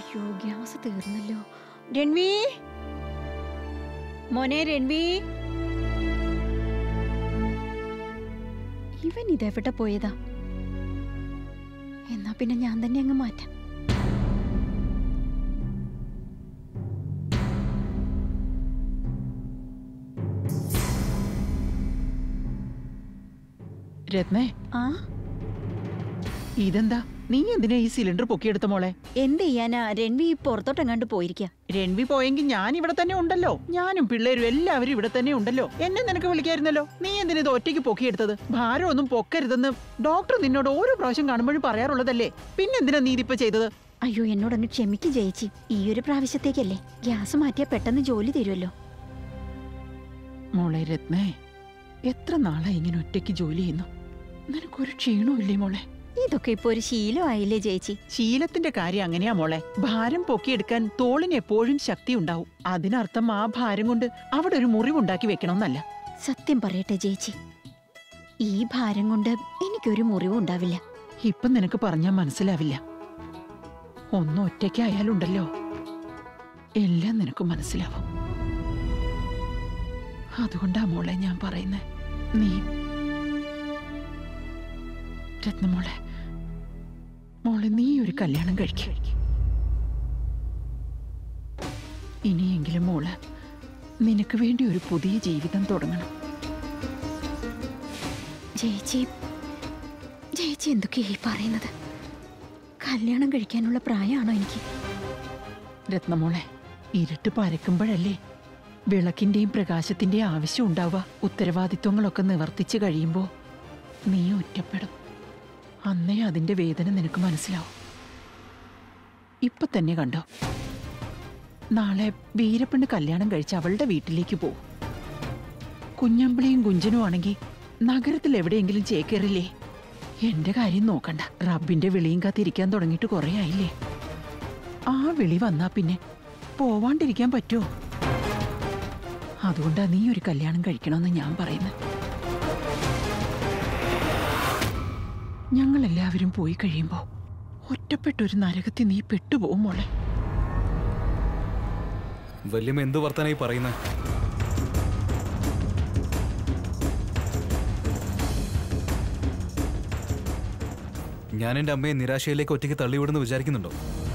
അയ്യോ ഗ്യാസ് തീർന്നല്ലോ. രൺവി, മോനെ രൺവി, ഇവൻ ഇതെവിടെ പോയതാ? എന്നാ പിന്നെ ഞാൻ തന്നെ അങ്ങ് മാറ്റാം. രത്നേ, ഇതെന്താ? നീ എന്തിനാ ഈ സിലിണ്ടർ പൊക്കിയെടുത്ത മോളെ? എന്ത് ചെയ്യാനാ, രൺവി പുറത്തോട്ടെങ്ങാണ്ട് പോയിരിക്ക. രൺവി പോയെങ്കിൽ ഞാൻ ഇവിടെ തന്നെ ഉണ്ടല്ലോ. ഞാനും പിള്ളേരും എല്ലാവരും ഇവിടെ തന്നെ ഉണ്ടല്ലോ. എന്നെ നിനക്ക് വിളിക്കായിരുന്നല്ലോ. നീ എന്തിനാ ഇത് ഒറ്റയ്ക്ക് പൊക്കിയെടുത്തത്? ഭാരമൊന്നും പൊക്കരുതെന്ന് ഡോക്ടർ നിന്നോട് ഓരോ പ്രാവശ്യം കാണുമ്പോഴും പറയാറുള്ളതല്ലേ. പിന്നെന്തിനാ നീ ഇതിപ്പോ ചെയ്തത്? അയ്യോ എന്നോടൊന്ന് ക്ഷമിക്കും ചേച്ചി. ഈ ഒരു പ്രാവശ്യത്തേക്കല്ലേ. ഗ്യാസ് മാറ്റിയാ പെട്ടെന്ന് ജോലി തരുമല്ലോ. മോളെ രത്നേ, എത്ര നാളായി ഇങ്ങനെ ഒറ്റയ്ക്ക് ജോലി ചെയ്യുന്നു? നിനക്കൊരു ക്ഷീണവും ഇല്ലേ മോളെ? ഇതൊക്കെ ഇപ്പൊ ഒരു ശീലമായില്ലേ ചേച്ചി? ശീലത്തിന്റെ കാര്യം അങ്ങനെയാ മോളെ. ഭാരം പൊക്കിയെടുക്കാൻ തോളിന് എപ്പോഴും ശക്തി ഉണ്ടാവും. അതിനർത്ഥം ആ ഭാരം കൊണ്ട് അവിടെ ഒരു മുറിവുണ്ടാക്കി വെക്കണമെന്നല്ല. സത്യം പറയട്ടെ ചേച്ചി, ഈ ഭാരം കൊണ്ട് എനിക്കൊരു മുറിവും ഉണ്ടാവില്ല. ഇപ്പം നിനക്ക് പറഞ്ഞാൽ മനസ്സിലാവില്ല. ഒന്നും ഒറ്റയ്ക്കായാലുണ്ടല്ലോ, എല്ലാം നിനക്ക് മനസ്സിലാവും. അതുകൊണ്ടാ മോളെ ഞാൻ പറയുന്നേ, നീ രത്നമോളെ, മോളെ നീ ഒരു കല്യാണം കഴിക്കും. ഇനിയെങ്കിലും മോള് നിനക്ക് വേണ്ടി ഒരു പുതിയ ജീവിതം തുടങ്ങണം. ചേച്ചി ചേച്ചി എന്തൊക്കെയായി പറയുന്നത്? കല്യാണം കഴിക്കാനുള്ള പ്രായമാണോ എനിക്ക്? രത്നമോളെ, ഇരുട്ട് പരക്കുമ്പോഴല്ലേ വിളക്കിന്റെയും പ്രകാശത്തിന്റെയും ആവശ്യം ഉണ്ടാവുക. ഉത്തരവാദിത്വങ്ങളൊക്കെ നിവർത്തിച്ചു കഴിയുമ്പോ നീ ഒറ്റപ്പെടും. അന്നേ അതിന്റെ വേദന നിനക്ക് മനസ്സിലാവും. ഇപ്പൊ തന്നെ കണ്ടോ, നാളെ വീരപ്പെണ്ണ് കല്യാണം കഴിച്ച് അവളുടെ വീട്ടിലേക്ക് പോകും. കുഞ്ഞമ്പിളിയും കുഞ്ചനും ആണെങ്കിൽ നഗരത്തിൽ എവിടെയെങ്കിലും ചേക്കേറില്ലേ? എന്റെ കാര്യം നോക്കണ്ട. റബ്ബിന്റെ വിളിയും കാത്തിരിക്കാൻ തുടങ്ങിയിട്ട് കുറെ ആയില്ലേ. ആ വിളി വന്നാ പിന്നെ പോവാണ്ടിരിക്കാൻ പറ്റുമോ? അതുകൊണ്ടാ നീ ഒരു കല്യാണം കഴിക്കണമെന്ന് ഞാൻ പറയുന്നത്. ഞങ്ങളെല്ലാവരും പോയി കഴിയുമ്പോ ഒറ്റപ്പെട്ടൊരു നരകത്തിൽ നീ പെട്ടുപോകും മോളെ. വല്യമ്മ എന്ത് വർത്താനായി പറയുന്നത്? ഞാൻ എന്റെ അമ്മയെ നിരാശയിലേക്ക് ഒറ്റയ്ക്ക് തള്ളിവിടുന്ന് വിചാരിക്കുന്നുണ്ടോ?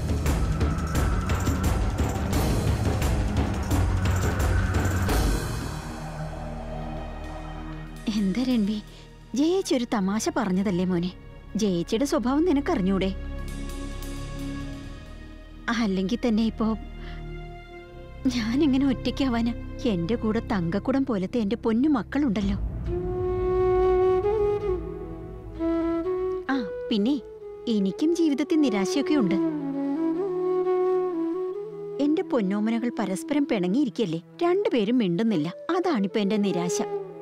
എന്താ രൺവി, ജയേച്ചി ഒരു തമാശ പറഞ്ഞതല്ലേ മോനെ? ജയേച്ചിയുടെ സ്വഭാവം നിനക്കറിഞ്ഞൂടെ? അല്ലെങ്കിൽ തന്നെ ഇപ്പോ ഞാനെങ്ങനെ ഒറ്റയ്ക്കാവാന്? എന്റെ കൂടെ തങ്കക്കുടം പോലത്തെ എന്റെ പൊന്നു മക്കളുണ്ടല്ലോ. ആ പിന്നെ എനിക്കും ജീവിതത്തിൽ നിരാശയൊക്കെ ഉണ്ട്. എന്റെ പൊന്നോമനകൾ പരസ്പരം പിണങ്ങിയിരിക്കല്ലേ, രണ്ടുപേരും മിണ്ടുന്നില്ല. അതാണിപ്പോ എന്റെ നിരാശ.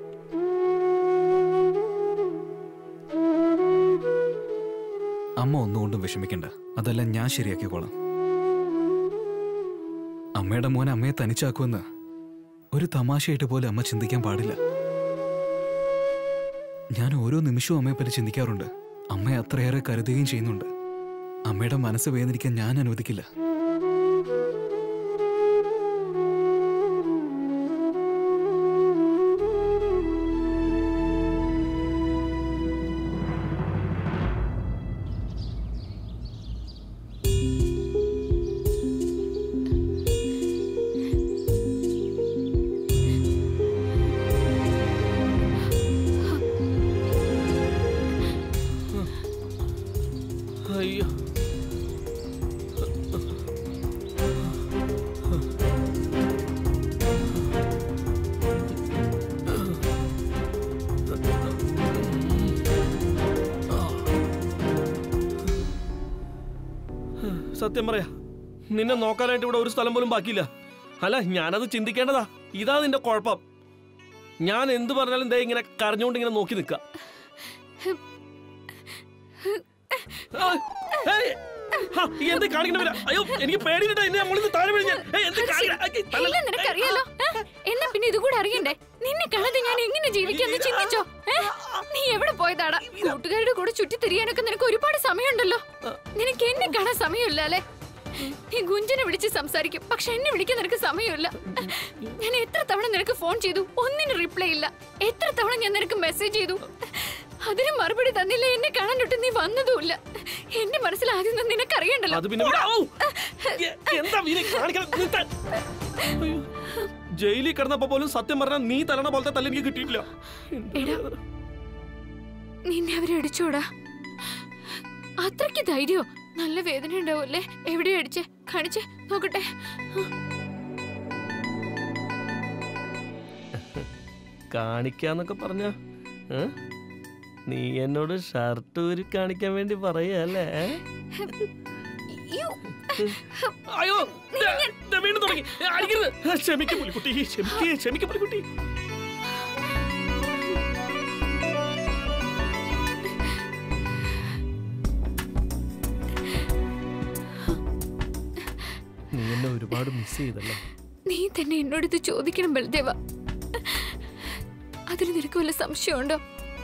അമ്മ ഒന്നുകൊണ്ടും വിഷമിക്കണ്ട, അതെല്ലാം ഞാൻ ശരിയാക്കിക്കോളാം. അമ്മയുടെ മോനെ അമ്മയെ തനിച്ചാക്കുമെന്ന് ഒരു തമാശയായിട്ട് പോലെ അമ്മ ചിന്തിക്കാൻ പാടില്ല. ഞാൻ ഓരോ നിമിഷവും അമ്മയെപ്പറ്റി ചിന്തിക്കാറുണ്ട്. അമ്മയെ അത്രയേറെ കരുതുകയും ചെയ്യുന്നുണ്ട്. അമ്മയുടെ മനസ്സ് വേദനിക്കാൻ ഞാൻ അനുവദിക്കില്ല. സത്യം പറയാ, നിന്നെ നോക്കാനായിട്ട് ഇവിടെ ഒരു സ്ഥലം പോലും ബാക്കിയില്ല. അല്ല, ഞാനത് ചിന്തിക്കേണ്ടതാ. ഇതാ നിന്റെ കുഴപ്പം. ഞാൻ എന്ത് പറഞ്ഞാലും ദേ ഇങ്ങനെ കരഞ്ഞുകൊണ്ട് ഇങ്ങനെ നോക്കി നിൽക്ക. എന്ത് കാണിക്കണ? അയ്യോ, എനിക്ക് പേടിയിട്ടാ എന്നെ മുകളിൽ താഴെ വീഴും. നിനക്കറിയാലോ, എന്നാ പിന്നെ ഇതുകൂടെ അറിയണ്ടേ? നിന്നെ കാണാതെ ഞാൻ എങ്ങനെ ജീവിക്കാന്ന് ചിന്തിച്ചോ? നീ എവിടെ പോയതാടാ? കൂട്ടുകാരുടെ കൂടെ ചുറ്റിത്തിരിയാനൊക്കെ നിനക്ക് ഒരുപാട് സമയമുണ്ടല്ലോ. നിനക്ക് എന്നെ കാണാൻ സമയമില്ല അല്ലേ? നീ ഗുഞ്ചനെ വിളിച്ച് സംസാരിക്കും, പക്ഷെ എന്നെ വിളിക്കാൻ നിനക്ക് സമയമില്ല. ഞാൻ എത്ര തവണ നിനക്ക് ഫോൺ ചെയ്തു, ഒന്നിനും റിപ്ലൈ ഇല്ല. എത്ര തവണ ഞാൻ നിനക്ക് മെസ്സേജ് ചെയ്തു, അതിന് മറുപടി തന്നില്ല. എന്നെ കാണാനൊട്ട് നീ വന്നതുമില്ല. എന്റെ മനസ്സിൽ ആദ്യം നിനക്കറിയണ്ടല്ലോ. ജയിലിൽ കിടന്നപ്പോ പോലും സത്യം പറഞ്ഞാൽ നീ തലണ പോലത്തെ തല്ല എനിക്ക് കിട്ടിയിട്ടില്ല. നിന്നെ അവരെ അടിച്ചോടാ? അത്രയ്ക്ക് ധൈര്യോ? നല്ല വേദന ഉണ്ടാവൂല്ലേ? എവിടെയാ അടിച്ചേ? കാണിച്ചേ നോക്കട്ടെ. കാണിക്കാന്നൊക്കെ പറഞ്ഞ നീ എന്നോട് ഷർട്ട് ഊരി കാണിക്കാൻ വേണ്ടി പറയല്ലേ? അയ്യോ വീണ്ടും തുടങ്ങി. ക്ഷമിക്ക് പുലിക്കുട്ടി, ക്ഷമിക്ക് പുലിക്കുട്ടി. നീ എന്നെ ഒരുപാട് മിസ് ചെയ്തല്ലോ. നീ തന്നെ എന്നോട് ഇത് ചോദിക്കണം ബൽദേവ. അതിൽ നിനക്ക് വല്ല സംശയമുണ്ടോ?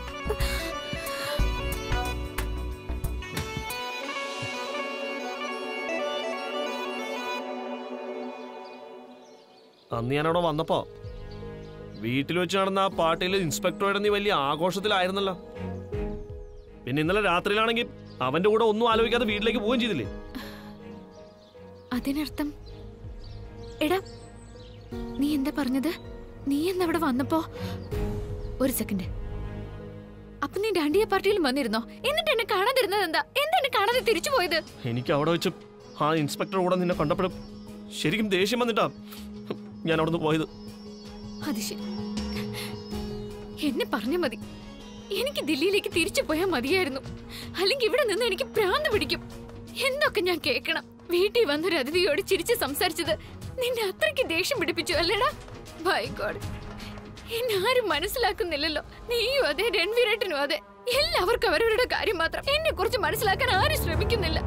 അന്ന് ഞാനവിടെ വന്നപ്പോ വീട്ടിൽ വെച്ച് നടന്ന ആ പാർട്ടിയിൽ ഇൻസ്പെക്ടറുടെ നീ വലിയ ആഘോഷത്തിലായിരുന്നല്ലോ. പിന്നെ ഇന്നലെ രാത്രിയിലാണെങ്കിൽ അവന്റെ കൂടെ ഒന്നും ആലോചിക്കാതെ വീട്ടിലേക്ക് പോവുകയും ചെയ്തില്ലേ? അതിനർത്ഥം എടാ നീ എന്താ പറഞ്ഞത്? നീ എന്നവിടെ വന്നപ്പോ ഒരു സെക്കൻഡ്, അപ്പൊ നീ ഡാൻഡിയ പാർട്ടിയിൽ വന്നിരുന്നോ? എന്നിട്ട് എന്നെ കാണാതിരുന്നത് എന്താ? എന്നെ കാണാതെ തിരിച്ചു പോയത്? എനിക്ക് അവിടെ വെച്ച് ആ ഇൻസ്പെക്ടർ കൂടെ നിന്നെ കണ്ടപ്പോഴും ശരിക്കും ദേഷ്യം വന്നിട്ടാ ഞാൻ അവിടെ നിന്ന് പോയത്. അത് ശരി, എന്നെ പറഞ്ഞ മതി. എനിക്ക് ദില്ലിയിലേക്ക് തിരിച്ചു പോയാൽ മതിയായിരുന്നു. അല്ലെങ്കിൽ ഇവിടെ നിന്ന് എനിക്ക് ഭ്രാന്ത് പിടിക്കും. എന്തൊക്കെ ഞാൻ കേൾക്കണം. വീട്ടിൽ വന്നൊരു അതിഥിയോട് ചിരിച്ച് സംസാരിച്ചത് നിന്നെ അത്രയ്ക്ക് ദേഷ്യം പിടിപ്പിച്ചു അല്ലേടാ? ബൈ ഗോഡ്, എന്നെ ആരും മനസ്സിലാക്കുന്നില്ലല്ലോ. നീയും അതെ, രൺവീരേട്ടനും അതെ. എല്ലാവർക്കും അവരവരുടെ കാര്യം മാത്രം. എന്നെ കുറിച്ച് മനസ്സിലാക്കാൻ ആരും ശ്രമിക്കുന്നില്ല.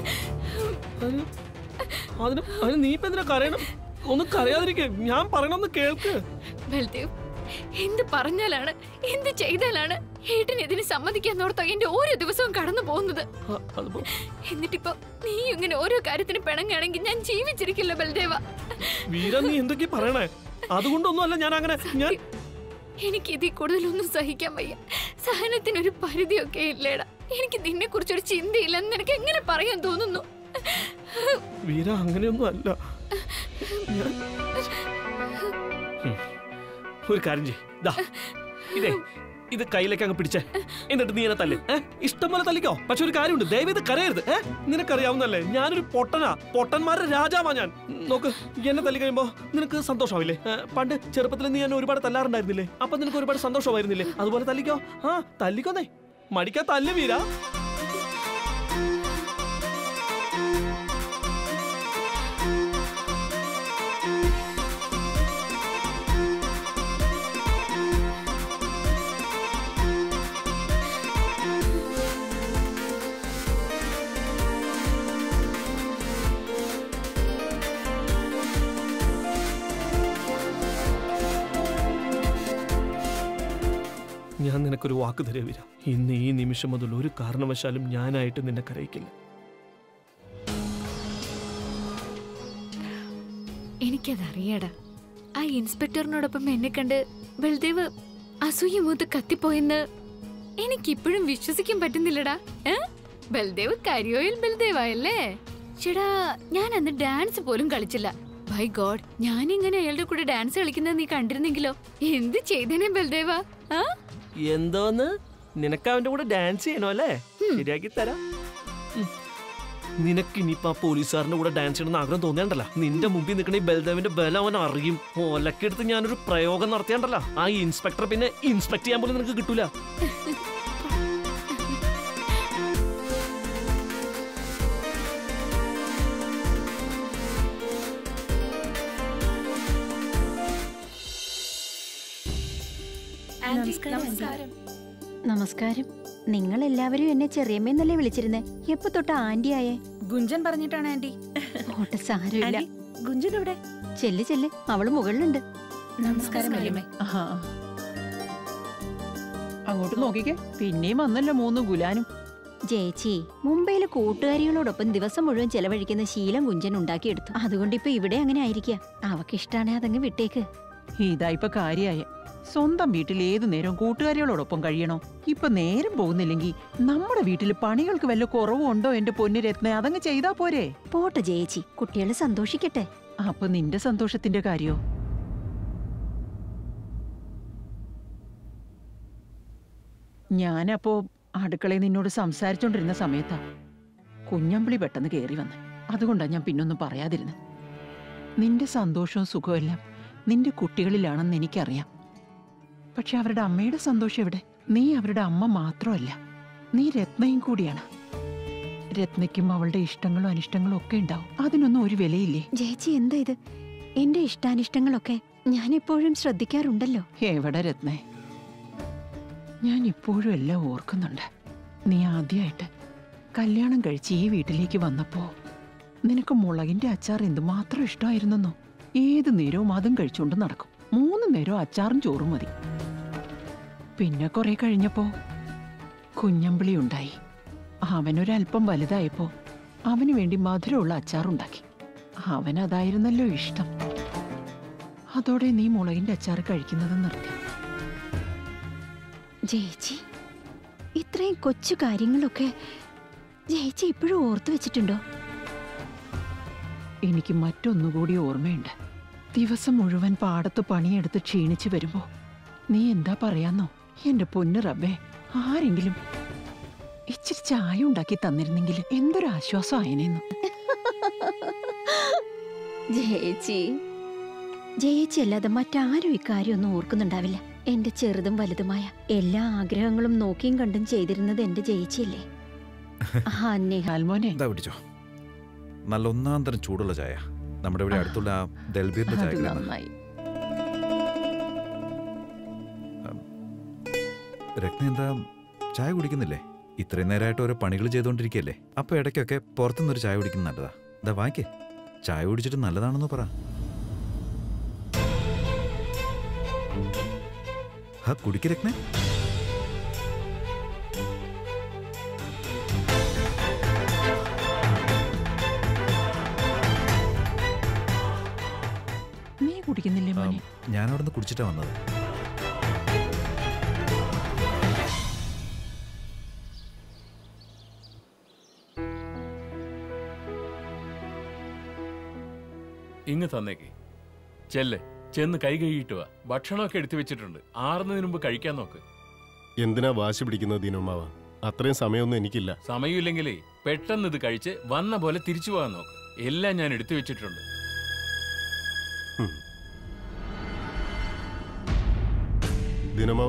നീ ഇപ്പൊ എന്തിനാ കരയണം? ഒന്ന് കരയാതിരിക്കെ, ഞാൻ പറയണമെന്ന് കേൾക്ക്. ബൽദേവ്, എന്ത് പറഞ്ഞാലാണ്, എന്ത് ചെയ്താലാണ് ഏട്ടൻ ഇതിന് സമ്മതിക്കാന്നോർത്തോ എന്റെ ഓരോ ദിവസവും കടന്നു പോകുന്നത്? എന്നിട്ടിപ്പോ നീ ഇങ്ങനെ ഓരോ കാര്യത്തിന് പിണങ്ങാണെങ്കിൽ ഞാൻ ജീവിച്ചിരിക്കില്ല ബൽദേവ. വീര, നീ എന്തൊക്കെ പറയണേ? അതുകൊണ്ടൊന്നുമല്ല ഞാൻ അങ്ങനെ. എനിക്ക് ഇതിൽ കൂടുതലൊന്നും സഹിക്കാൻ വയ്യ. സഹനത്തിനൊരു പരിധിയൊക്കെ ഇല്ലേടാ. എനിക്ക് നിന്നെ കുറിച്ചൊരു ചിന്തയില്ലെന്ന് നിനക്ക് എങ്ങനെ പറയാൻ തോന്നുന്നു? വീര, അങ്ങനെയൊന്നും അല്ല. ഒരു കാര്യം ചെയ്യേ, ഇത് കയ്യിലേക്ക് അങ്ങ് പിടിച്ചേ. എന്നിട്ട് നീ എന്നെ തല്ലേ. ഇഷ്ടം പോലെ തല്ലിക്കോ. പക്ഷെ ഒരു കാര്യമുണ്ട്, ദയവ് ഇത് കരയരുത്. നിനക്കറിയാവുന്നല്ലേ, ഞാനൊരു പൊട്ടന്മാരുടെ രാജാവാ ഞാൻ. നോക്ക്, എന്നെ തല്ലി കഴിയുമ്പോ നിനക്ക് സന്തോഷമാവില്ലേ? പണ്ട് ചെറുപ്പത്തിൽ നീ എന്നെ ഒരുപാട് തല്ലാറുണ്ടായിരുന്നില്ലേ? അപ്പൊ നിനക്ക് ഒരുപാട് സന്തോഷമായിരുന്നില്ലേ? അതുപോലെ തല്ലിക്കോ. തല്ലിക്കോന്നേ, മടിക്കാ തല്ല് വീര. ഞാൻ നിനക്കൊരു വാക്ക് തരേ വീര, ഇന്ന് ഈ നിമിഷം മുതൽ ഒരു കാരണവശാലും ഞാനായിട്ട് നിന്നെ കരയിക്കില്ല. എനിക്കതറിയാടാ. ആ ഇൻസ്പെക്ടറിനോടൊപ്പം എന്നെ കണ്ട് ബൽദേവ് അസൂയ മൂത്ത് കത്തിപ്പോയെന്ന് എനിക്കിപ്പോഴും വിശ്വസിക്കാൻ പറ്റുന്നില്ലടാ. ബൽദേവ് കരിയോയിൽ ബൽദേവായല്ലേ? ചേടാ, ഞാൻ അന്ന് ഡാൻസ് പോലും കളിച്ചില്ല. ബൈ ഗോഡ്, ഞാനിങ്ങനെ അയാളുടെ കൂടെ ഡാൻസ് കളിക്കുന്നത് നീ കണ്ടിരുന്നെങ്കിലോ എന്ത് ചെയ്തേനെ ബൽദേവ? എന്തോന്ന്, നിനക്ക് അവന്റെ കൂടെ ഡാൻസ് ചെയ്യണോ അല്ലേ? ശരിയാക്കി തരാം. നിനക്ക് ഇനിയിപ്പോ ആ പോലീസുകാരന്റെ കൂടെ ഡാൻസ് ചെയ്യണമെന്ന് ആഗ്രഹം തോന്നിയാണ്ടല്ല, നിന്റെ മുമ്പിൽ നിൽക്കണ ഈ ബൽദേവിന്റെ ബലം അവൻ അറിയും. ഓലക്കെടുത്ത് ഞാനൊരു പ്രയോഗം നടത്തിയാണ്ടല്ല, ആ ഇൻസ്പെക്ടർ പിന്നെ ഇൻസ്പെക്ട് ചെയ്യാൻ പോലും നിനക്ക് കിട്ടൂല. നമസ്കാരം. നിങ്ങൾ എല്ലാവരും എന്നെ ചെറിയമ്മയെന്നല്ലേ വിളിച്ചിരുന്നേ? എപ്പോ തൊട്ട് ആന്റി ആയേ? ഗുഞ്ചൻ പറഞ്ഞിട്ടാണ് ആന്റി. ഓട്ടെ, സാരമില്ല. ഗുഞ്ചൻ എവിടെ? ചെല്ല്, അവള് മുകളിലുണ്ട്. നമസ്കാരം വല്യമ്മേ. അങ്ങോട്ട് നോക്കിക്കേ, പിന്നെയും വന്നല്ലോ 3 ഗുലാനും. ജയിച്ചി മുംബൈയിലെ കൂട്ടുകാരികളോടൊപ്പം ദിവസം മുഴുവൻ ചെലവഴിക്കുന്ന ശീലം കുഞ്ചൻ ഉണ്ടാക്കിയെടുത്തു. അതുകൊണ്ട് ഇപ്പൊ ഇവിടെ അങ്ങനെ ആയിരിക്കാം. അവക്കിഷ്ടാണെ അതങ്ങ് വിട്ടേക്ക്. ഇതായിപ്പൊ കാര്യായ. സ്വന്തം വീട്ടിൽ ഏതു നേരവും കൂട്ടുകാരികളോടൊപ്പം കഴിയണോ? ഇപ്പൊ നേരം പോകുന്നില്ലെങ്കിൽ നമ്മുടെ വീട്ടിൽ പണികൾക്ക് വല്ല കുറവുണ്ടോ? എന്റെ പൊന്നു രത്ന, അതങ്ങ് ചെയ്താ പോരെ? പോട്ടെ ജയിച്ചി, കുട്ടികള് സന്തോഷിക്കട്ടെ. അപ്പൊ നിന്റെ സന്തോഷത്തിന്റെ കാര്യോ? ഞാനപ്പോ അടുക്കളയിൽ നിന്നോട് സംസാരിച്ചോണ്ടിരുന്ന സമയത്താ കുഞ്ഞമ്പിളി പെട്ടെന്ന് കയറി വന്ന്. അതുകൊണ്ടാ ഞാൻ പിന്നൊന്നും പറയാതിരുന്നത്. നിന്റെ സന്തോഷവും സുഖവും എല്ലാം നിന്റെ കുട്ടികളിലാണെന്ന് എനിക്കറിയാം. പക്ഷെ അവരുടെ അമ്മയുടെ സന്തോഷം എവിടെ? നീ അവരുടെ അമ്മ മാത്രമല്ല, നീ രത്നയും കൂടിയാണ്. രത്നയ്ക്കും അവളുടെ ഇഷ്ടങ്ങളും അനിഷ്ടങ്ങളും ഒക്കെ ഉണ്ടാവും. അതിനൊന്നും ഒരു വിലയില്ലേ? ജയിച്ചി, എന്താ ഇത്? എന്റെ ഇഷ്ടാനിഷ്ടങ്ങളൊക്കെ ഞാൻ എപ്പോഴും ശ്രദ്ധിക്കാറുണ്ടല്ലോ. എവിടെ രത്നേ? ഞാൻ ഇപ്പോഴും എല്ലാം ഓർക്കുന്നുണ്ട്. നീ ആദ്യമായിട്ട് കല്യാണം കഴിച്ച് ഈ വീട്ടിലേക്ക് വന്നപ്പോ നിനക്ക് മുളകിന്റെ അച്ചാർ എന്തുമാത്രം ഇഷ്ടമായിരുന്നോ? ഏതു നേരവും അതും കഴിച്ചുകൊണ്ട് നടക്കും. 3 നേരം അച്ചാറും ചോറും മതി. പിന്നെ കുറെ കഴിഞ്ഞപ്പോ കുഞ്ഞമ്പിളി ഉണ്ടായി. അവനൊരല്പം വലുതായപ്പോ അവന് വേണ്ടി മധുരമുള്ള അച്ചാറുണ്ടാക്കി. അവനതായിരുന്നല്ലോ ഇഷ്ടം. അതോടെ നീ മുളകിന്റെ അച്ചാർ കഴിക്കുന്നത് നിർത്തി. ജയിച്ചി, ഇത്രയും കൊച്ചു കാര്യങ്ങളൊക്കെ ജയിച്ചി ഇപ്പോഴും ഓർത്തു വെച്ചിട്ടുണ്ടോ? എനിക്ക് മറ്റൊന്നുകൂടി ഓർമ്മയുണ്ട്. ദിവസം മുഴുവൻ പാടത്ത് പണിയെടുത്ത് ക്ഷീണിച്ചു വരുമ്പോ നീ എന്താ പറയാന്നോ? എന്റെ പൊന്നു റബ്ബേ, ആരെങ്കിലും ഇച്ചിരി ചായ ഉണ്ടാക്കി തന്നിരുന്നെങ്കിൽ എന്തൊരാശ്വാസം ആയനെന്നു. ജയിച്ചി, ജയിച്ചി അല്ലാതെ മറ്റാരും ഇക്കാര്യമൊന്നും ഓർക്കുന്നുണ്ടാവില്ല. എന്റെ ചെറുതും വലുതുമായ എല്ലാ ആഗ്രഹങ്ങളും നോക്കിയും കണ്ടും ചെയ്തിരുന്നത് എന്റെ ജയിച്ചില്ലേ? ഹാൽമോനെ, എന്താ പിടിച്ചോ? നല്ല ഒന്നാം തരം ചൂടുള്ള ചായ. നമ്മുടെ ഇവിടെ അടുത്തുള്ള ദൽബീറിന്റെ ചായ. നന്നായി. രത്ന എന്താ ചായ കുടിക്കുന്നില്ലേ? ഇത്രയും നേരമായിട്ട് ഓരോ പണികൾ ചെയ്തുകൊണ്ടിരിക്കുകയല്ലേ? അപ്പൊ ഇടയ്ക്കൊക്കെ പുറത്തുനിന്നൊരു ചായ കുടിക്കുന്നത് നല്ലതാ. ഇതാ വാങ്ങിക്കേ, ചായ കുടിച്ചിട്ട് നല്ലതാണെന്ന് പറ. കുടിക്ക് രത്ന. നീ കുടിക്കുന്നില്ലേ മോനെ? ഞാൻ അവിടെ നിന്ന് കുടിച്ചിട്ടാ വന്നത്. ഇങ്ങ് തന്നേക്ക്. ചെന്ന് കൈ കഴുകിയിട്ട് വാ. ഭക്ഷണമൊക്കെ എടുത്തു വെച്ചിട്ടുണ്ട്. ആറുന്നതിന് മുമ്പ് കഴിക്കാൻ നോക്ക്. എന്തിനാ വാശി പിടിക്കുന്നത് ദീനുമാവ? അത്രയും സമയമൊന്നും എനിക്കില്ല. സമയമില്ലെങ്കിലേ പെട്ടെന്ന് ഇത് കഴിച്ച് വന്ന പോലെ തിരിച്ചു പോകാൻ നോക്ക്. എല്ലാം ഞാൻ എടുത്തു വെച്ചിട്ടുണ്ട്. ദീനുമാവ,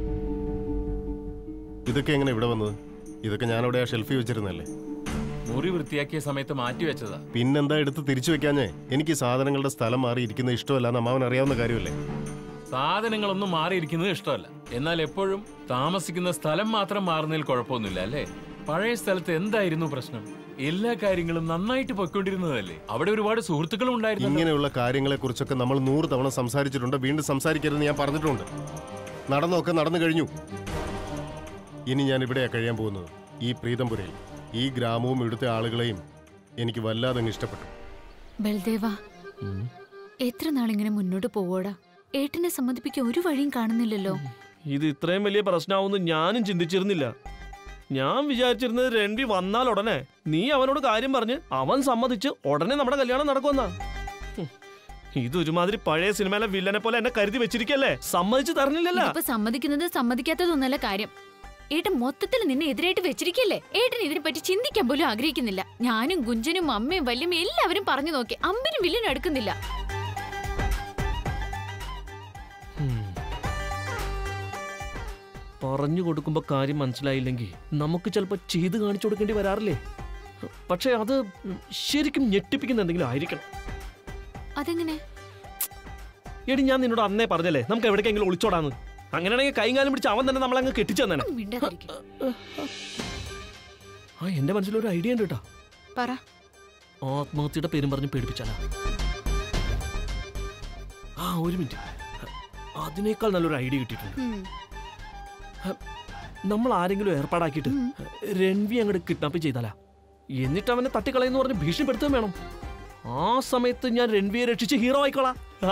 ഇതൊക്കെ എങ്ങനെ ഇവിടെ വന്നത്? ഇതൊക്കെ ഞാനവിടെ ആ ഷെൽഫിൽ വെച്ചിരുന്നല്ലേ? മുറി വൃത്തിയാക്കിയ സമയത്ത് മാറ്റി വെച്ചതാ. പിന്നെന്താ എടുത്ത് തിരിച്ചു വെക്കാഞ്ഞേ? എനിക്ക് സാധനങ്ങളുടെ സ്ഥലം മാറിയിരിക്കുന്ന ഇഷ്ടമല്ല, അമ്മാവൻ അറിയാവുന്ന കാര്യമല്ലേ? സാധനങ്ങളൊന്നും മാറിയിരിക്കുന്നത് ഇഷ്ടമല്ല. എന്നാൽ എപ്പോഴും താമസിക്കുന്ന സ്ഥലം മാത്രം മാറുന്നതിൽ കുഴപ്പമൊന്നുമില്ല അല്ലേ? പഴയ സ്ഥലത്ത് എന്തായിരുന്നു പ്രശ്നം? എല്ലാ കാര്യങ്ങളും നന്നായിട്ട് പൊയ്ക്കൊണ്ടിരുന്നതല്ലേ? അവിടെ ഒരുപാട് സുഹൃത്തുക്കളും ഉണ്ടായിരുന്നു. ഇങ്ങനെയുള്ള കാര്യങ്ങളെ കുറിച്ചൊക്കെ നമ്മൾ 100 തവണ സംസാരിച്ചിട്ടുണ്ട്. വീണ്ടും സംസാരിക്കരുതെന്ന് ഞാൻ പറഞ്ഞിട്ടുണ്ട്. നടന്നൊക്കെ നടന്നു കഴിഞ്ഞു. ഇനി ഞാൻ ഇവിടെയാ കഴിയാൻ പോകുന്നത്, ഈ പ്രീതംപുരയിൽ. ഈ ഗ്രാമവും ഇവിടുത്തെ ആളുകളെയും എനിക്ക് വല്ലാതെ ഇഷ്ടപ്പെട്ടു. ബൽദേവ, എത്ര നാളിങ്ങനെ മുന്നോട്ട് പോവോടാ? ഏട്ടനെ സമ്മതിപ്പിക്കാൻ ഒരു വഴിയും കാണുന്നില്ലല്ലോ. ഇത് ഇത്രയും വലിയ പ്രശ്നമാവുമെന്ന് ഞാനും ചിന്തിച്ചിരുന്നില്ല. ഞാൻ വിചാരിച്ചിരുന്നത് രൺവി വന്നാൽ ഉടനെ നീ അവനോട് കാര്യം പറഞ്ഞ് അവൻ സമ്മതിച്ച് ഉടനെ നമ്മുടെ കല്യാണം നടക്കുമെന്നാ. ഇതൊരുമാതിരി പഴയ സിനിമയിലെ വില്ലനെ പോലെ എന്നെ കരുതി വെച്ചിരിക്കല്ലേ? സമ്മതിച്ചു തരണില്ലല്ലോ. ഇപ്പൊ സമ്മതിക്കുന്നത് സമ്മതിക്കാത്തതൊന്നല്ല കാര്യം. ഏട്ടൻ മൊത്തത്തിൽ നിന്നെ എതിരായിട്ട് വെച്ചിരിക്കല്ലേ? ഏട്ടൻ ഇതിനെ പറ്റി ചിന്തിക്കാൻ പോലും ആഗ്രഹിക്കുന്നില്ല. ഞാനും ഗുഞ്ചനും അമ്മയും വല്യമ്മയും എല്ലാവരും പറഞ്ഞു നോക്കി, അമ്പിനും വില്ലിനും അടുക്കുന്നില്ല. പറഞ്ഞു കൊടുക്കുമ്പോ കാര്യം മനസ്സിലായില്ലെങ്കിൽ നമുക്ക് ചിലപ്പോ ചെയ്ത് കാണിച്ചു കൊടുക്കേണ്ടി വരാറില്ലേ? പക്ഷെ അത് ശരിക്കും ഞെട്ടിപ്പിക്കുന്ന എന്തെങ്കിലും ആയിരിക്കണം. അതെങ്ങനെ? എടി, ഞാൻ നിന്നോട് അന്നേ പറഞ്ഞല്ലേ നമുക്ക് എവിടേക്കെങ്കിലും ഒളിച്ചോടാന്ന്. അങ്ങനെയാണെങ്കിൽ കൈകാലം പിടിച്ച് അവൻ തന്നെ നമ്മളങ്ങ് കെട്ടിച്ചു തന്നെ. എന്റെ മനസ്സിലൊരു ഐഡിയ ഉണ്ട് കേട്ടോ. പറ. ആത്മഹത്യയുടെ പേരും പറഞ്ഞ് പേടിപ്പിച്ചാലാ? ഒരു മിനിറ്റ്, അതിനേക്കാൾ നല്ലൊരു ഐഡിയ കിട്ടിയിട്ടുണ്ട്. നമ്മൾ ആരെങ്കിലും ഏർപ്പാടാക്കിയിട്ട് രൺവി അങ്ങോട്ട് കിഡ്നാപ്പ് ചെയ്താലാ, എന്നിട്ട് അവനെ തട്ടിക്കളയെന്ന് പറഞ്ഞ് ഭീഷണിപ്പെടുത്തുകയും വേണം. ആ സമയത്ത് ഞാൻ രൺവിയെ രക്ഷിച്ച് ഹീറോ ആയിക്കോളാം.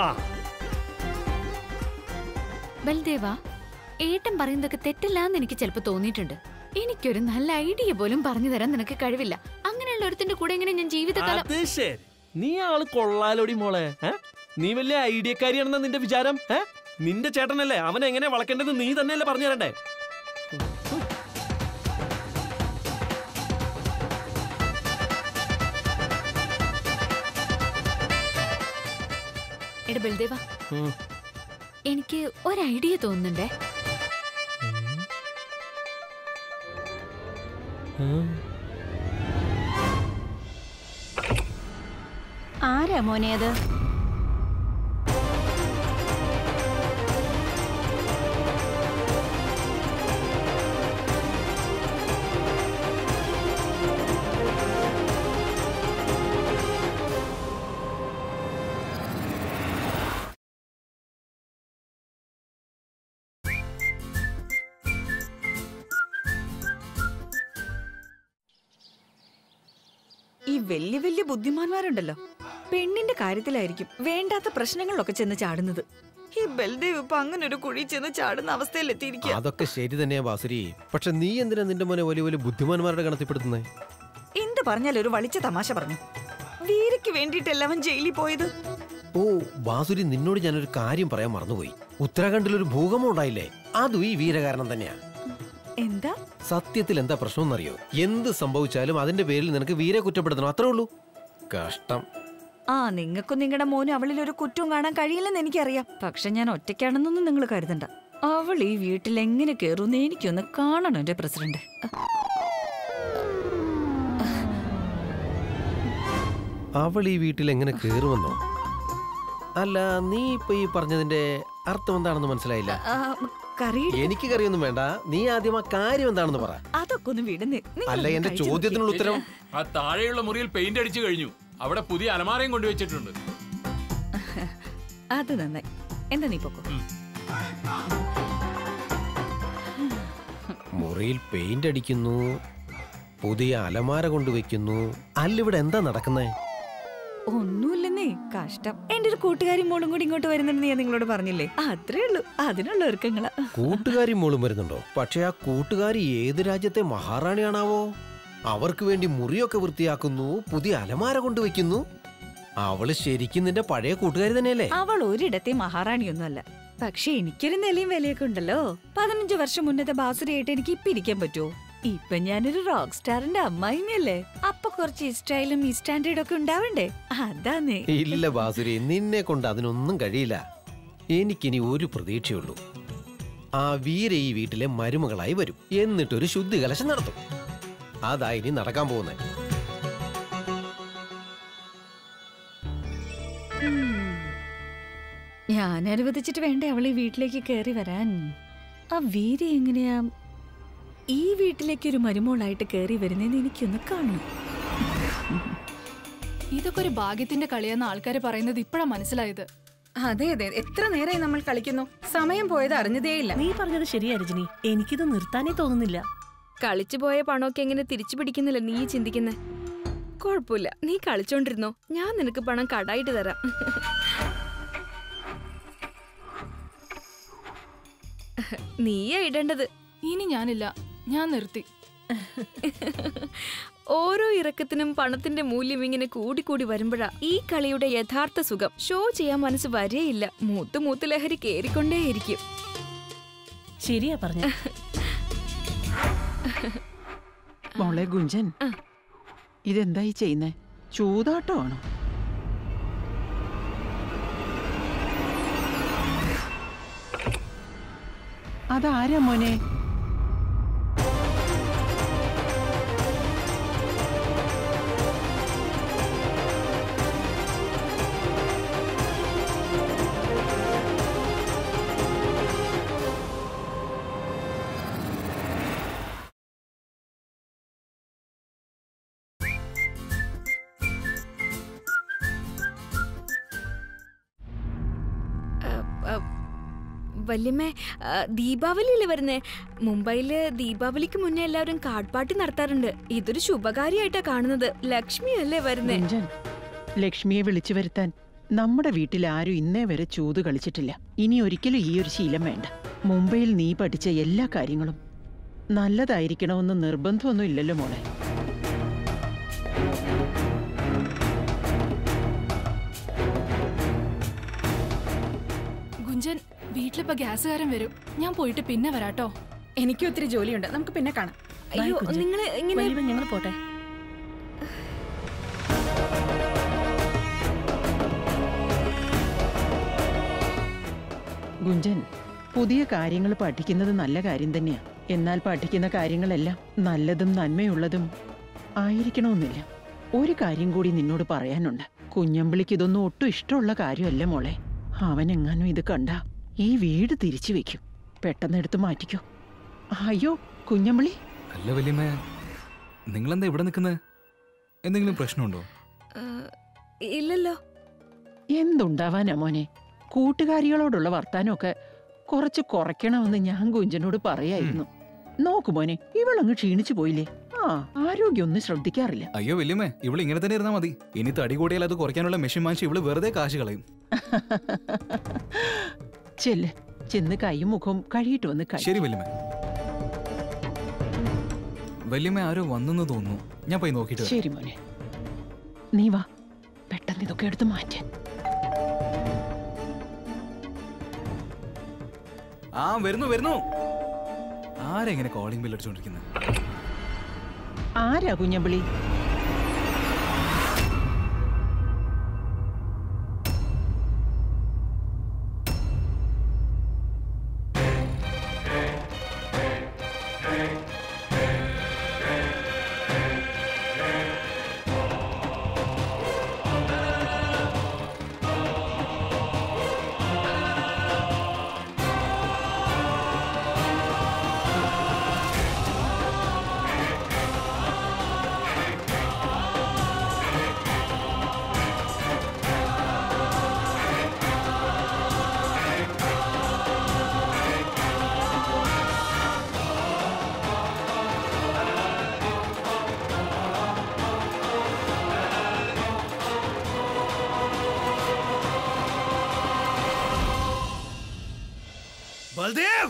ബൽദേവ, ഏട്ടൻ പറയുന്നതൊക്കെ തെറ്റില്ലാന്ന് എനിക്ക് ചിലപ്പോ തോന്നിയിട്ടുണ്ട്. എനിക്കൊരു നല്ല ഐഡിയ പോലും പറഞ്ഞു തരാൻ നിനക്ക് കഴിവില്ല. അങ്ങനെയുള്ള ഒരുത്തിന്റെ കൂടെ എങ്ങനെ ഞാൻ ജീവിതകാലം... അത് ശരി, നീ ആള് കൊള്ളാലോടി മോളെ. നീ വലിയ ഐഡിയക്കാരിയാണെന്ന നിന്റെ വിചാരം? നിന്റെ ചേട്ടനല്ലേ, അവൻ എങ്ങനെ വളക്കേണ്ടത് നീ തന്നെയല്ലേ പറഞ്ഞു തരണ്ടേ? എടാ ബൽദേവ, എനിക്ക് ഒരു ഐഡിയ തോന്നുന്നുണ്ടേ. ആരാ മോനെ അത്? ഈ വലിയ വലിയ ബുദ്ധിമാന്മാരുണ്ടല്ലോ, പെണ്ണിന്റെ കാര്യത്തിലായിരിക്കും വേണ്ടാത്ത പ്രശ്നങ്ങളിലൊക്കെ ചെന്ന് ചാടുന്നത്. ഈ ബൽദേവ് ഇപ്പൊ അങ്ങനെ ഒരു കുഴി ചെന്ന് ചാടുന്ന അവസ്ഥയിലെത്തിയിരിക്കുക. അതൊക്കെ ശരി തന്നെയാ ബാസുരി. പക്ഷെ നീ എന്തിനാ നിന്റെ മോനെ വലിയ വലിയ ബുദ്ധിമാന്മാരുടെ ഗണത്തിൽപ്പെടുത്തുന്നേ? എന്ത് പറഞ്ഞാൽ ഒരു വളിച്ച തമാശ പറഞ്ഞു. വീരയ്ക്ക് വേണ്ടിയിട്ടല്ല അവൻ ജയിലിൽ പോയത്. ഓ ബാസുരി, നിന്നോട് ഞാനൊരു കാര്യം പറയാൻ മറന്നുപോയി. ഉത്തരാഖണ്ഡിൽ ഒരു ഭൂകമ്പം ഉണ്ടായില്ലേ, അതും ഈ വീര കാരണം തന്നെയാ. എന്താ സത്യത്തിൽ എന്താ പ്രശ്നം എന്നറിയോ? എന്ത് സംഭവിച്ചാലും അതിന്റെ പേരിൽ നിനക്ക് വീരെ കുറ്റപ്പെടുത്തണം, അത്രേ ഉള്ളൂ. കഷ്ടം. നിങ്ങൾക്കും നിങ്ങളുടെ മോനും അവളിൽ ഒരു കുറ്റവും കാണാൻ കഴിയില്ലെന്ന് എനിക്കറിയാം. പക്ഷെ ഞാൻ ഒറ്റയ്ക്കാണെന്നൊന്നും നിങ്ങൾ കരുതണ്ട. അവൾ ഈ വീട്ടിൽ എങ്ങനെ കേറുമെന്ന് എനിക്കൊന്ന് കാണണം എന്റെ പ്രസിഡന്റ്. അവൾ ഈ വീട്ടിൽ എങ്ങനെ കേറുമെന്നോ? അല്ല, നീ ഇപ്പൊ ഈ പറഞ്ഞതിന്റെ അർത്ഥം എന്താണെന്ന് മനസ്സിലായില്ല. എനിക്ക് കറിയൊന്നും വേണ്ട, നീ ആദ്യം ആ കാര്യം എന്താണെന്ന് പറ. അതൊക്കെ ഒന്ന് വിടുന്നേ. അല്ല, എന്റെ ചോദ്യത്തിനുള്ള ഉത്തരം. ആ താഴെയുള്ള മുറിയിൽ പെയിന്റ് അടിച്ചു കഴിഞ്ഞു. അവിടെ പുതിയ അലമാരയും കൊണ്ടുവച്ചിട്ടുണ്ട്. അത് നന്നായി. എന്താ നീ പൊക്കോ. മുറിയിൽ പെയിന്റ് അടിക്കുന്നു, പുതിയ അലമാര കൊണ്ടുവയ്ക്കുന്നു. അല്ല, ഇവിടെ എന്താ നടക്കുന്നേ? ഒന്നുമില്ലെന്നേ, കഷ്ടം. എന്റെ ഒരു കൂട്ടുകാരി മോളും കൂടി ഇങ്ങോട്ട് വരുന്നുണ്ടെന്ന് ഞാൻ നിങ്ങളോട് പറഞ്ഞില്ലേ, അത്രേ ഉള്ളൂ. അതിനുള്ള ഒരുക്കങ്ങളാ. കൂട്ടുകാരി മോളും വരുന്നുണ്ടോ? പക്ഷെ ആ കൂട്ടുകാരി ഏത് രാജ്യത്തെ മഹാറാണിയാണാവോ? അവർക്ക് വേണ്ടി മുറിയൊക്കെ വൃത്തിയാക്കുന്നു, പുതിയ അലമാര കൊണ്ടുവയ്ക്കുന്നു. അവള് ശരിക്കും നിന്റെ പഴയ കൂട്ടുകാരി തന്നെയല്ലേ? അവൾ ഒരിടത്തെ മഹാറാണിയൊന്നുമല്ല. പക്ഷെ എനിക്കൊരു നിലയും വിലയൊക്കെ ഉണ്ടല്ലോ. 15 വർഷം മുന്നത്തെ ബാസുരിയായിട്ട് എനിക്ക് ഇപ്പൊ ഇരിക്കാൻ പറ്റുമോ? ഇപ്പൊ ഞാനൊരു റോക്ക് സ്റ്റാറിന്റെ അമ്മായിമയല്ലേ. അപ്പൊ കുറച്ച് സ്റ്റൈലും ഈ സ്റ്റാൻഡേർഡും ഒക്കെ ഉണ്ടാവണ്ടേ? അതാന്നേ. ഇല്ല ബാസുരി, നിന്നെ കൊണ്ട് അതിനൊന്നും കഴിയില്ല. എനിക്കിനി ഒരു പ്രതീക്ഷയുള്ളൂ. ആ വീര ഈ വീട്ടിലെ മരുമകളായി വരും, എന്നിട്ടൊരു ശുദ്ധി കലശം നടത്തും. അതാ ഇനി നടക്കാൻ പോകുന്നത്. ഞാൻ അനുവദിച്ചിട്ട് വേണ്ടേ അവൾ ഈ വീട്ടിലേക്ക് കയറി വരാൻ? ആ വീര എങ്ങനെയാ ഈ വീട്ടിലേക്ക് ഒരു മരുമോളായിട്ട് കയറി വരുന്നതെന്ന് എനിക്കൊന്ന് കാണണം. ഇതൊക്കെ ഒരു ഭാഗ്യത്തിന്റെ കളിയെന്ന് ആൾക്കാര് പറയുന്നത് ഇപ്പഴാ മനസ്സിലായത്. അതെ അതെ, എത്ര നേരമായി നമ്മൾ കളിക്കുന്നു, സമയം പോയത് അറിഞ്ഞതേയില്ല. നീ പറഞ്ഞത് ശരിയാ രജനി, എനിക്കിത് നിർത്താനേ തോന്നുന്നില്ല. കളിച്ചു പോയ പണമൊക്കെ എങ്ങനെ തിരിച്ചു പിടിക്കുന്നില്ല നീ ചിന്തിക്കുന്നേ. കുഴപ്പമില്ല, നീ കളിച്ചോണ്ടിരുന്നോ, ഞാൻ നിനക്ക് പണം കടായിട്ട് തരാം. നീയാ ഇടേണ്ടത്. ഇനി ഞാനില്ല, ഞാൻ നിർത്തി. ഓരോ ഇറക്കത്തിനും പണത്തിന്റെ മൂല്യം ഇങ്ങനെ കൂടിക്കൂടി വരുമ്പോഴാ ഈ കളിയുടെ യഥാർത്ഥ സുഖം. ഷോ ചെയ്യാൻ മനസ്സ് വരെയില്ല, മൂത്ത് മൂത്ത് ലഹരി കേറിക്കൊണ്ടേയിരിക്കും. ശരിയാ പറഞ്ഞ. മോളെ ഗുഞ്ചൻ, ഇതെന്തായി ചെയ്യുന്നേ? ചൂതാട്ടമാണോ? അതാരാ മോനെ? വല്യമ്മേ, ദീപാവലിയല്ലേ വരുന്നേ? മുംബൈയില് ദീപാവലിക്ക് മുന്നേ എല്ലാവരും കാർഡ് പാർട്ടി നടത്താറുണ്ട്. ഇതൊരു ശുഭകാര്യമായിട്ടാ കാണുന്നത്. ലക്ഷ്മി അല്ലേ വരുന്നേ? ലക്ഷ്മിയെ വിളിച്ചു വരുത്താൻ നമ്മുടെ വീട്ടിൽ ആരും ഇന്നേ വരെ ചൂത് കളിച്ചിട്ടില്ല. ഇനി ഒരിക്കലും ഈ ഒരു ശീലം വേണ്ട. മുംബൈയിൽ നീ പഠിച്ച എല്ലാ കാര്യങ്ങളും നല്ലതായിരിക്കണമെന്ന് നിർബന്ധമൊന്നും ഇല്ലല്ലോ മോളെ. ഗുഞ്ചൻ, വീട്ടിലിപ്പോ ഗ്യാസുകാരൻ വരും. ഞാൻ പോയിട്ട് പിന്നെ വരാട്ടോ. എനിക്കും ഒത്തിരി ജോലിയുണ്ട്. നമുക്ക് പിന്നെ കാണാം. അയ്യോ, നിങ്ങള് ഇങ്ങനെ ഞങ്ങൾ പോട്ടെ. ഗുഞ്ചൻ, പുതിയ കാര്യങ്ങൾ പഠിക്കുന്നത് നല്ല കാര്യം തന്നെയാ. എന്നാൽ പഠിക്കുന്ന കാര്യങ്ങളെല്ലാം നല്ലതും നന്മയുള്ളതും ആയിരിക്കണമെന്നില്ല. ഒരു കാര്യം കൂടി നിന്നോട് പറയാനുണ്ട്. കുഞ്ഞമ്പിളിക്ക് ഇതൊന്നും ഒട്ടും ഇഷ്ടമുള്ള കാര്യമല്ല മോളെ. അവനെങ്ങാനും ഇത് കണ്ട ഈ വീട് തിരിച്ചു വെക്കും. പെട്ടെന്ന് എടുത്ത് മാറ്റിക്കോ. അയ്യോ കുഞ്ഞമ്പിളി. അല്ല വല്യമ്മ, നിങ്ങളെന്താ ഇവിടെ നിൽക്കുന്നത്? എന്തെങ്കിലും പ്രശ്നമുണ്ടോ? ഇല്ലല്ലോ. എന്തുണ്ടാവാനാ മോനെ? കൂട്ടുകാരികളോടുള്ള വർത്താനമൊക്കെ കുറച്ച് കുറയ്ക്കണമെന്ന് ഞാൻ കുഞ്ചനോട് പറയായിരുന്നു. നോക്കു മോനെ, ഇവളങ്ങ് ക്ഷീണിച്ചു പോയില്ലേ? ആരോഗ്യം ഒന്നും ശ്രദ്ധിക്കാറില്ല. അയ്യോ വല്യമ്മേ, ഇവള് ഇങ്ങനെ തന്നെ ഇരുന്നാ മതി. ഇനി തടി കൂടിയാൽ അത് കുറയ്ക്കാനുള്ള മെഷീൻ വാങ്ങിച്ച് ഇവള് വെറുതെ കാശ് കളയും. ചെല്ല്, ചെന്ന് കൈയും മുഖവും കഴുകിയിട്ട് വന്ന് കഴി. ശരി വല്യമ്മ. വല്യമ്മ ആരോ വന്നെന്ന് തോന്നുന്നു. ഞാൻ പോയി നോക്കിട്ട്. ശരി മോനെ, നീ വാ. പെട്ടെന്ന് ഇതൊക്കെ എടുത്ത് മാറ്റ്. വരുന്നു വരുന്നു. ആരെങ്ങനെ കോളിംഗ് ബെൽ അടിച്ചോണ്ടിരിക്കുന്നത്? ആരാ കുഞ്ഞമ്പിളി? ബൽദേവ്!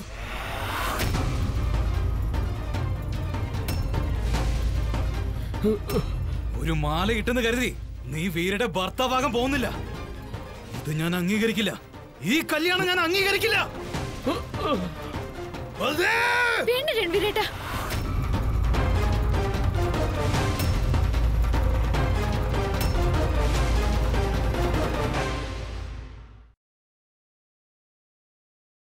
ഒരു മാല ഇട്ടെന്ന് കരുതി നീ വീരയുടെ ഭർത്താവാകാൻ പോകുന്നില്ല. ഇത് ഞാൻ അംഗീകരിക്കില്ല. ഈ കല്യാണം ഞാൻ അംഗീകരിക്കില്ല. വേണ്ട രൺവീരേട്ടാ.